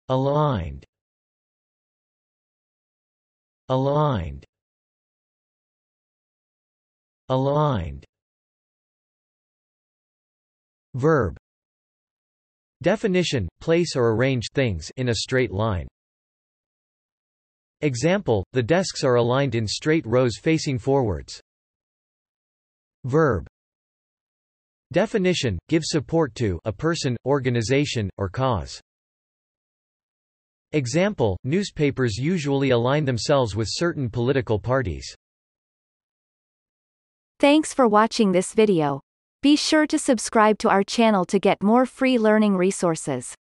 Aligned. Aligned. Aligned. Verb. Definition: place or arrange things in a straight line. Example: the desks are aligned in straight rows facing forwards. Verb. Definition: give support to a person, organization, or cause. Example: newspapers usually align themselves with certain political parties. Thanks for watching this video. Be sure to subscribe to our channel to get more free learning resources.